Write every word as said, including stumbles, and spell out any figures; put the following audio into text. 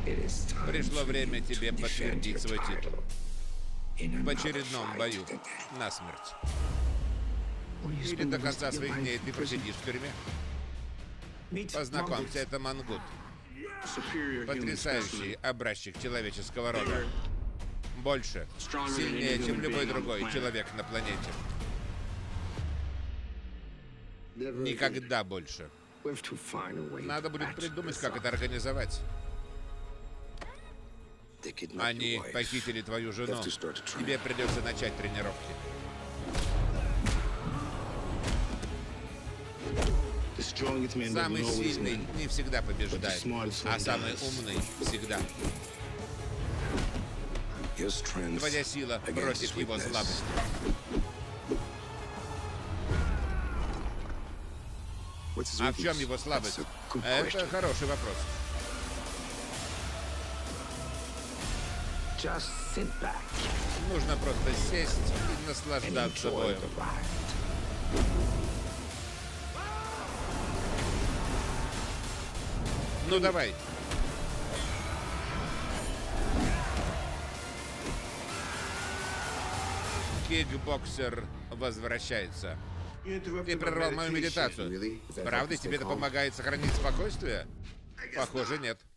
Пришло время тебе подтвердить свой титул в очередном бою насмерть. Или до конца своих дней ты просидишь в тюрьме. Познакомься, это Мангут. Потрясающий образчик человеческого рода. Больше, сильнее, чем любой другой человек на планете. Никогда больше. Надо будет придумать, как это организовать. Они похитили твою жену. Тебе придется начать тренировки. Самый сильный не всегда побеждает, а самый умный всегда. Твоя сила против его слабости. А в чем его слабость? Это хороший вопрос. Нужно просто сесть и наслаждаться боем. Ну давай. Кикбоксер возвращается. Ты прервал мою медитацию. Правда, тебе это помогает сохранить спокойствие? Похоже, нет.